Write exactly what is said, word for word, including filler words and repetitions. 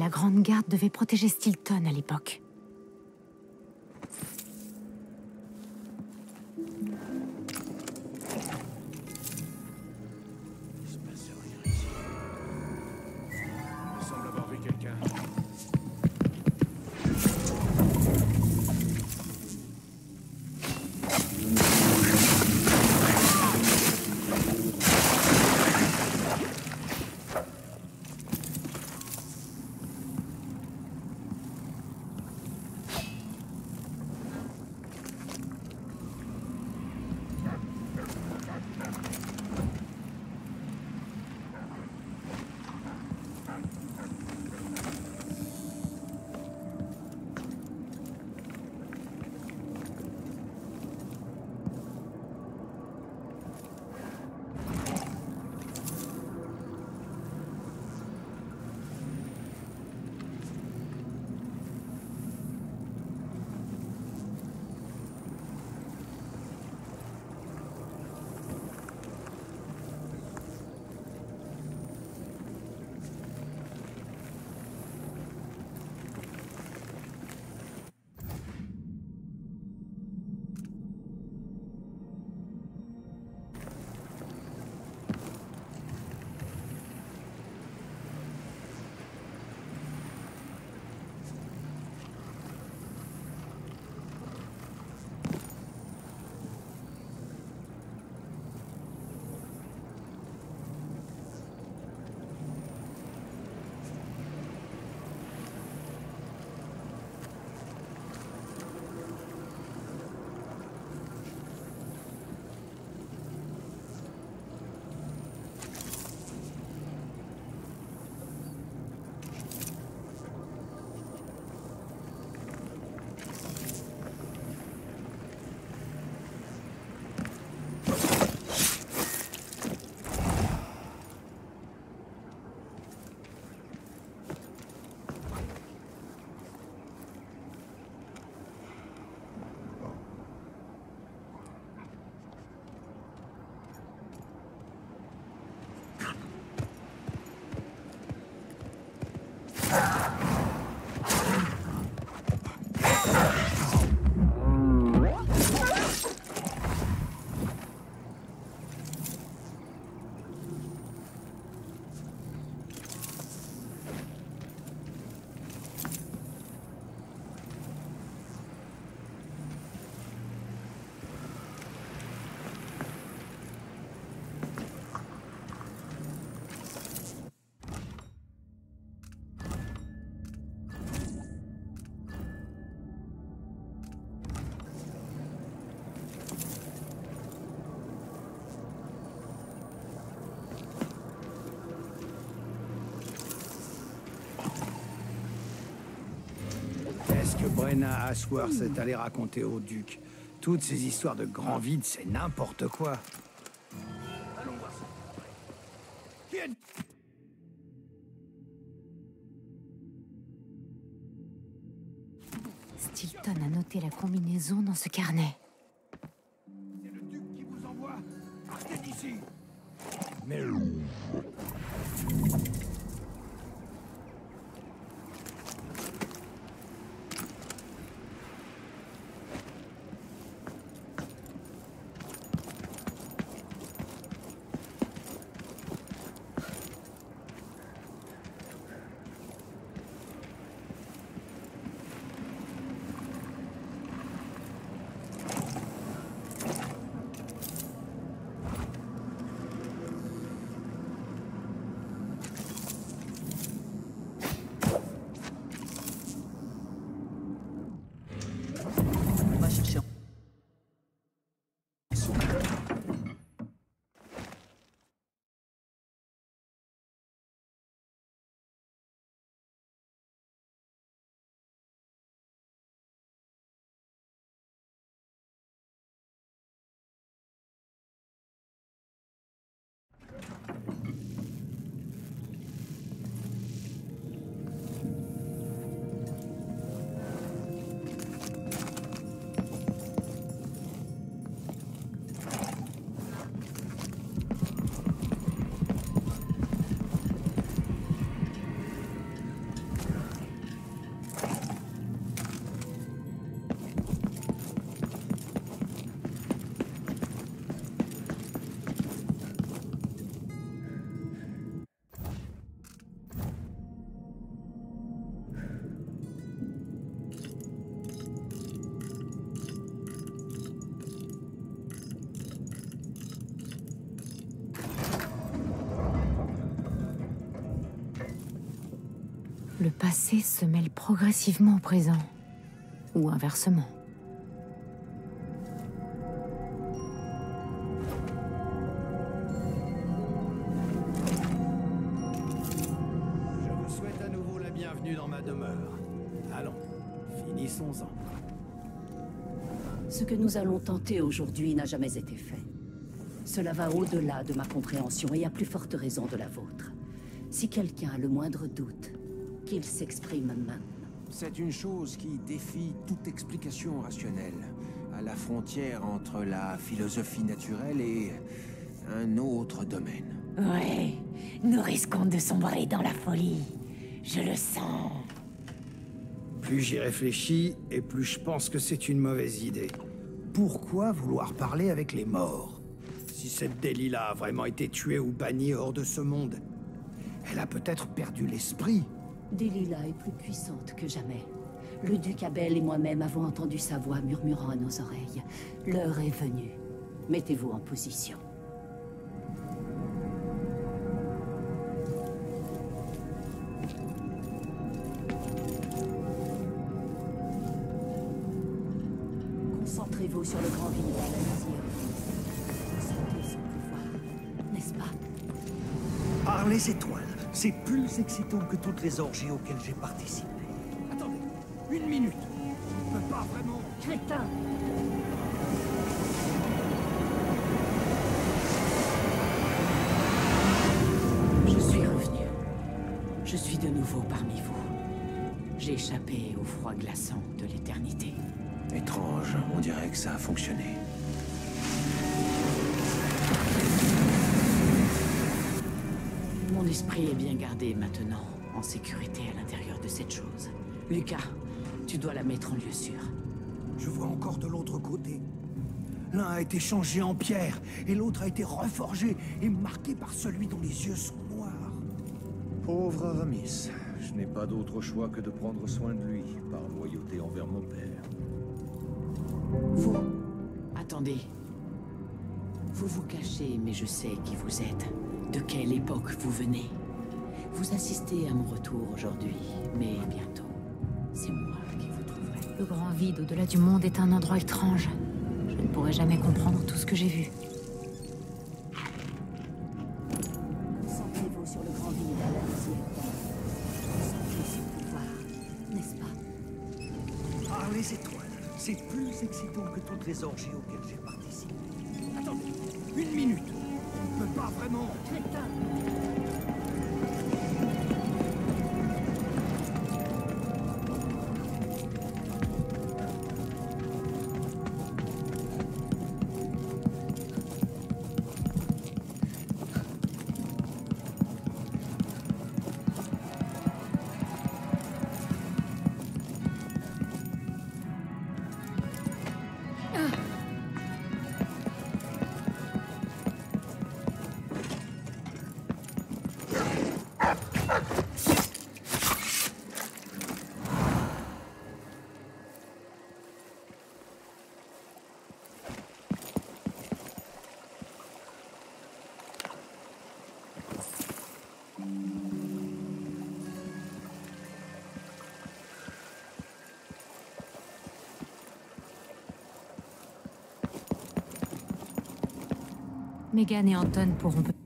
la Grande Garde devait protéger Stilton à l'époque. Il se passe rien ici. Il semble avoir vu quelqu'un. Qu'est-ce que Brenna Ashworth est allé raconter au duc? Toutes ces histoires de grand vide, c'est n'importe quoi. Allons voir ça. Qui est... Stilton a noté la combinaison dans ce carnet. C'est le duc qui vous envoie. Partez d'ici. Mais... Le passé se mêle progressivement au présent. Ou inversement. Je vous souhaite à nouveau la bienvenue dans ma demeure. Allons, finissons-en. Ce que nous allons tenter aujourd'hui n'a jamais été fait. Cela va au-delà de ma compréhension et à plus forte raison de la vôtre. Si quelqu'un a le moindre doute, qu'il s'exprime maintenant. C'est une chose qui défie toute explication rationnelle, à la frontière entre la philosophie naturelle et un autre domaine. Ouais, nous risquons de sombrer dans la folie. Je le sens. Plus j'y réfléchis, et plus je pense que c'est une mauvaise idée. Pourquoi vouloir parler avec les morts? Si cette Delilah a vraiment été tuée ou bannie hors de ce monde, elle a peut-être perdu l'esprit. Delilah est plus puissante que jamais. Le duc Abel et moi-même avons entendu sa voix murmurant à nos oreilles. L'heure est venue. Mettez-vous en position. Concentrez-vous sur le grand vide à la lisière. Sentez son pouvoir, n'est-ce pas? Par les étoiles, c'est plus excitant que toutes les orgies auxquelles j'ai participé. Attendez, une minute. On peut pas vraiment... Crétin! Je suis revenu. Je suis de nouveau parmi vous. J'ai échappé au froid glaçant de l'éternité. Étrange, on dirait que ça a fonctionné. Mon esprit est bien gardé maintenant, en sécurité à l'intérieur de cette chose. Lucas, tu dois la mettre en lieu sûr. Je vois encore de l'autre côté. L'un a été changé en pierre, et l'autre a été reforgé et marqué par celui dont les yeux sont noirs. Pauvre Aramis. Je n'ai pas d'autre choix que de prendre soin de lui, par loyauté envers mon père. Vous, attendez. Vous vous cachez, mais je sais qui vous êtes. De quelle époque vous venez. Vous assistez à mon retour aujourd'hui, mais bientôt, c'est moi qui vous trouverai. Le grand vide au-delà du monde est un endroit étrange. Je ne pourrai jamais comprendre tout ce que j'ai vu. Concentrez-vous sur le grand vide à la lisière. Sentez son pouvoir, n'est-ce pas? Par les étoiles, c'est plus excitant que toutes les orgies auxquelles j'ai participé. Attendez, une minute. On peut pas vraiment... Crétin! Megan et Anton pourront...